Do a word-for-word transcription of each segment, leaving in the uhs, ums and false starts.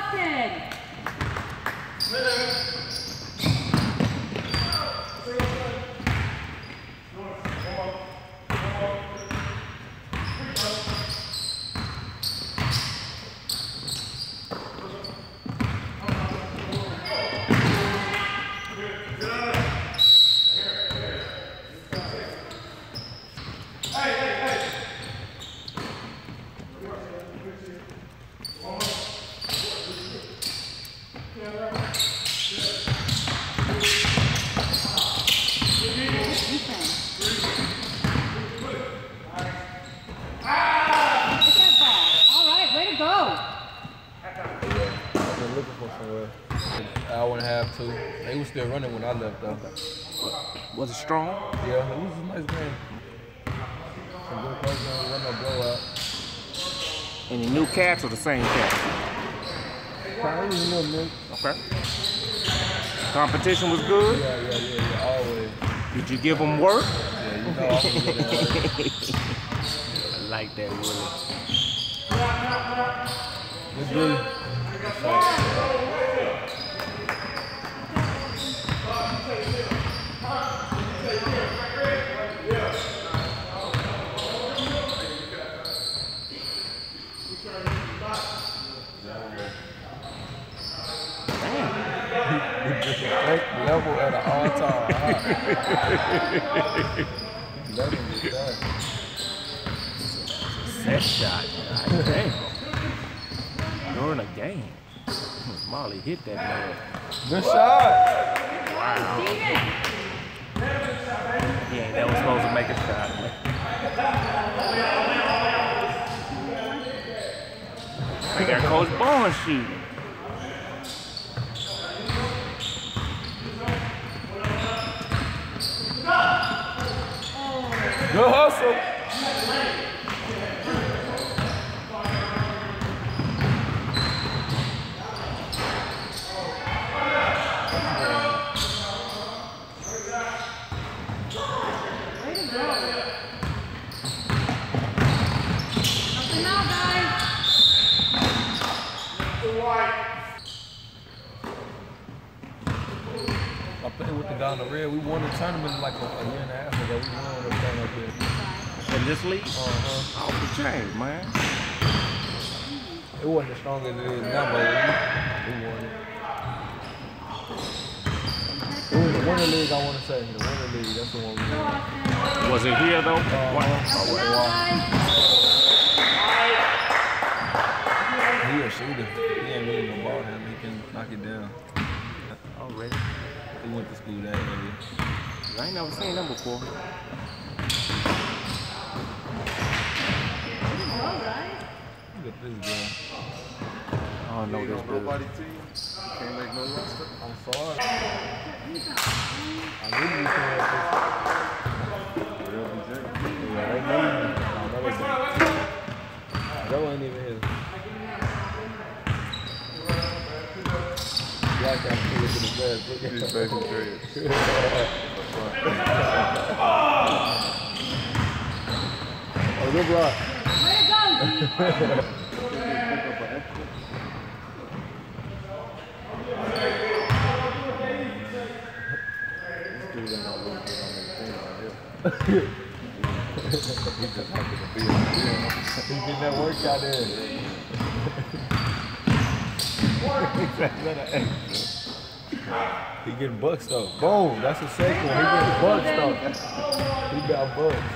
Boston. They was still running when I left though. Was it strong? Yeah, it was a nice game. Some good close games, wasn't no blowout. Any new cats or the same cats? It was a little mix. Okay. Competition was good? Yeah, yeah, yeah, yeah, always. Did you give them work? Yeah, you know I was good at work. I like that, Willie. It's good. Level at an all-time high. Level with that. Set shot. God damn. During a game. Molly hit that man. Good shot. Wow. He ain't never supposed to make a shot, man. They got Coach Barnes shooting. Good hustle. I played with the guy in the red. We won the tournament like a, a year and a half ago. We won everything up here. In this league? Uh-huh. Off the chain, man. It wasn't as strong as it is now, but we won it. It was the winter league, I want to say. The winter league, that's the one we won. Was it here, though? Uh-huh. What? Oh, he a shooter. He ain't really no ball handler. He can knock it down. Already? He went to school that area. I ain't never seen them before. Look at this guy. I don't know this girl. Nobody team? Can't make no roster? I'm sorry. I knew you could have this. Real B J. Yeah, they need me. I know they don't. Joe ain't even here. Black guy can look at his ass. Look at These his baby dreads. Oh, good block. Way to go, He just happy to be in the gym. He's getting that workout in. He getting bucks though. Boom, that's the second one. He getting bucks though. He got bucks.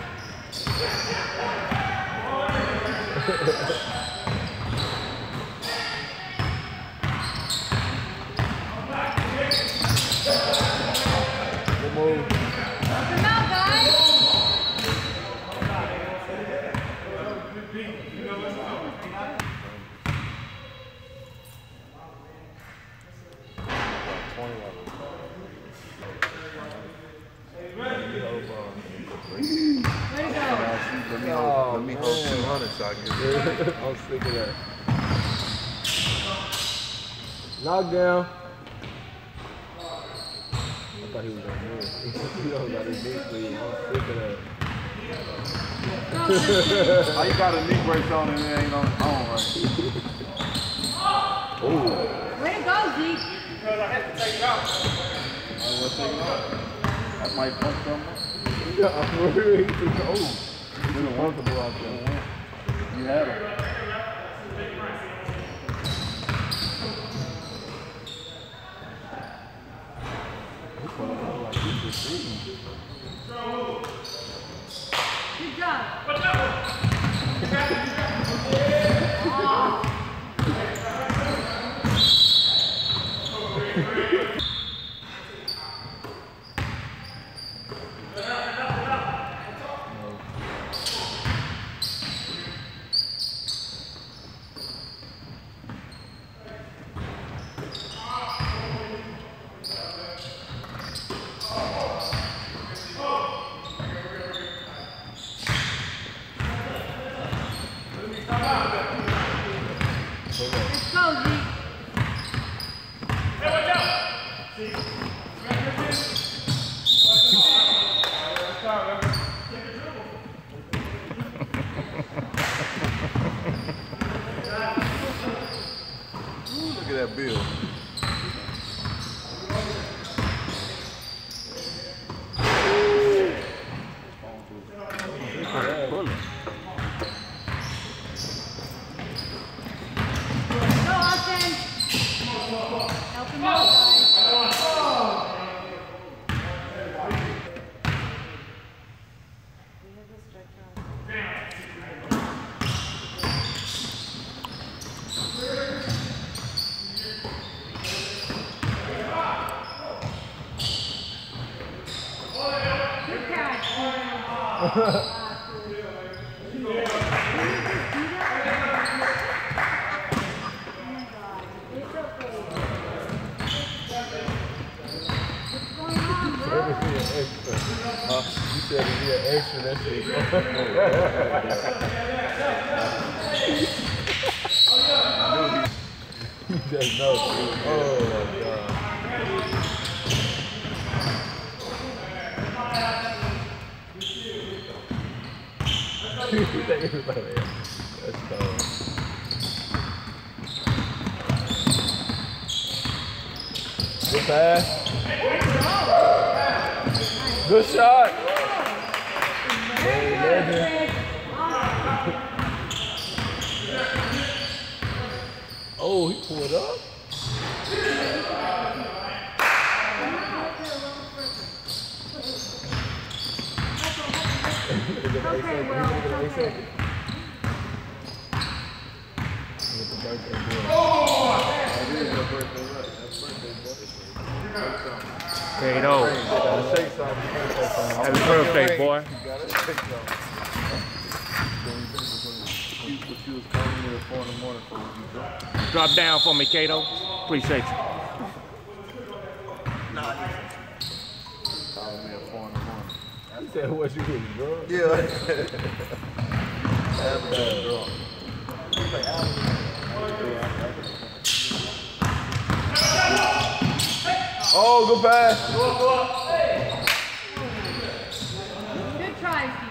Good move. Help him out, guys. Let me hold, let me hold two hundred so I can get it. I'm sick of that. Knockdown. I thought he was gonna move. He don't got his knee clean. I'm sick of that. How you got a knee brace on and it ain't on, on right? Oh. That might bump something. Yeah, I'm worried. He's too old. He's too comfortable out there. You had him. Good job. Let's go, Zeke. Look at that bill. Go, Austin. Help him out, guys. We have the stretch on. Good catch. Everything is extra. Huh? You said it'd be an extra, that shit. You just know. Oh my God. You think everybody else. That's cold. Good pass. Good shot. Hey, legend. Oh, he pulled up. Okay, well, it's okay. Kato. Happy birthday, boy. Drop down for me, Kato. Appreciate you. He said, what you was drunk? Yeah. Oh, good pass. Good try, Steve.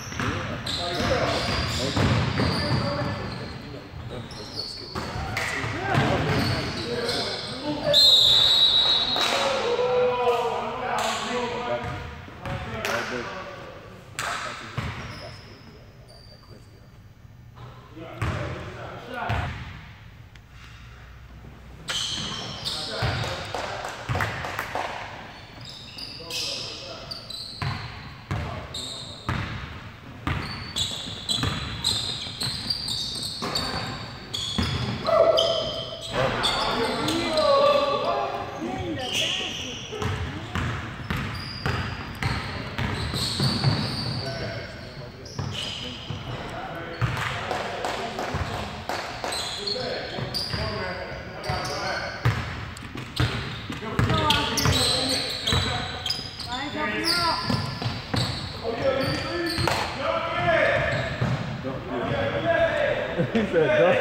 He said, dunk.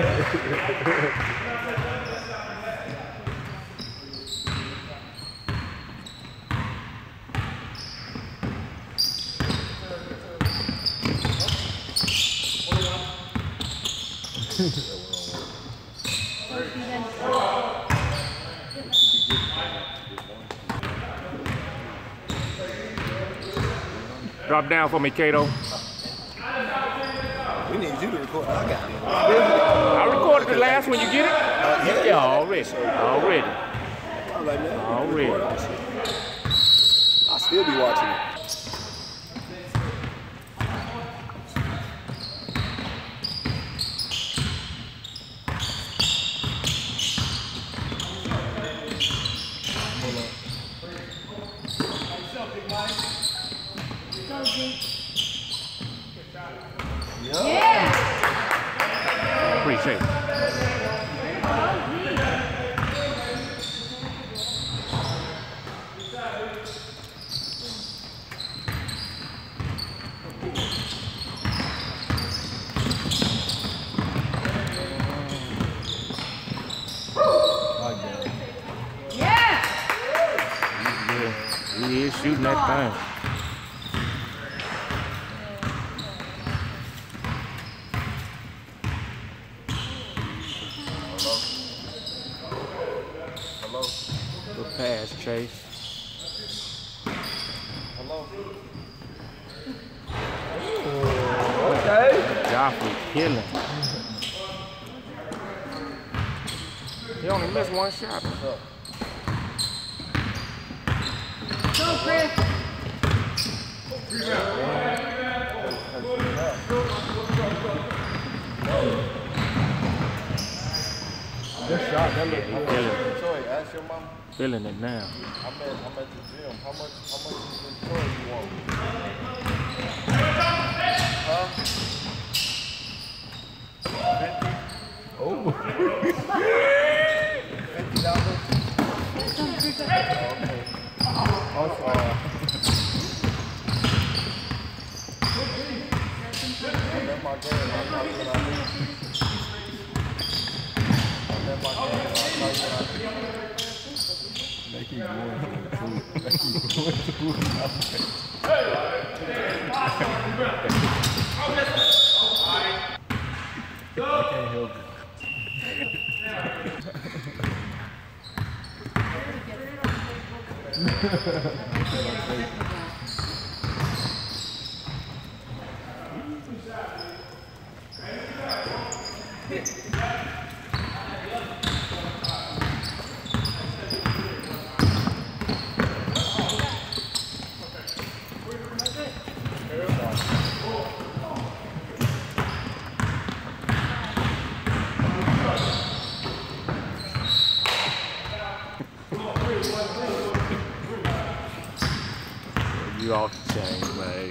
Go, Steven. Drop down for me, Kato. We need you to record. I got it. I recorded the last one. You get it? Uh, yeah, Yeah, already. Already. I was like, man, Already. record all this shit. I'll still be watching it. Go, Zeke. Yeah. Appreciate it. Yeah. Yeah, he is shooting that thing. Good pass, Chase. Hello. Okay. Joffrey killing. He only missed one shot. Go, Chris. Good shot. That looked He good. killing, Troy, ask your mom. feeling it now. I'm at, I'm at the gym. How much, how much is the toy you want? Huh? fifty? Oh. fifty dollars? Okay. Oh, uh, let my game, I'll tell you what I do. Let my game, I'll tell you what I do. They keep going to it. They keep going to it. I can't help it. You off the chain, man.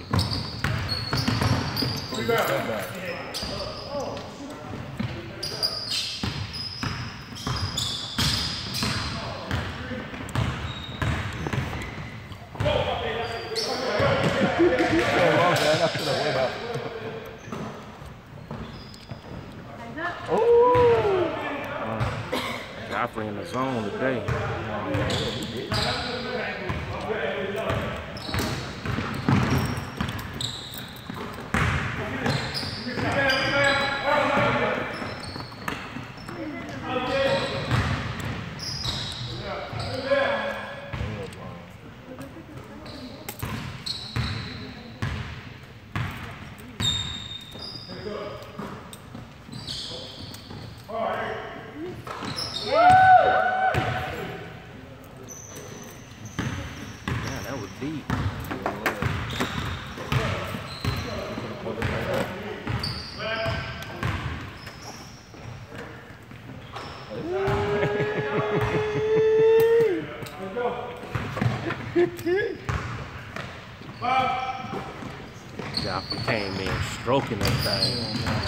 Joffrey in the zone today. Yeah, that was deep. Joffrey came in stroking that thing.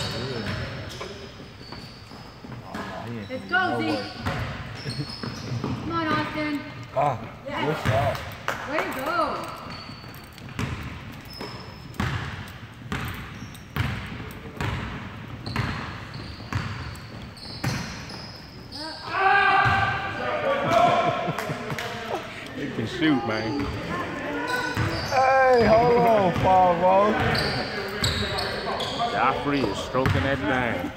Let's go, Zeke. Come on, Austin. Ah, good shot. Way to go. You can shoot, man. Hey, hold on, Favreau. Joffrey is stroking that thing.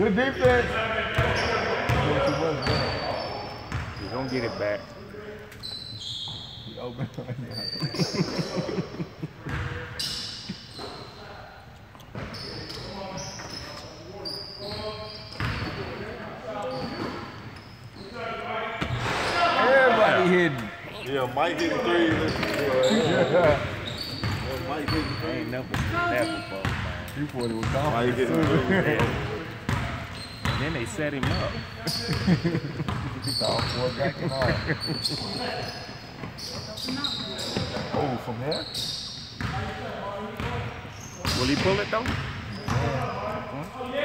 Good defense. He's gonna get it back. He open right now. Everybody hitting. Yeah, Mike hitting three. Yeah. Mike hitting I three. ain't never seen that before, man. You thought it was Mike hitting confident. three. And then they set him up. He thought for it back and all. Oh, from there? Will he pull it though? Yeah.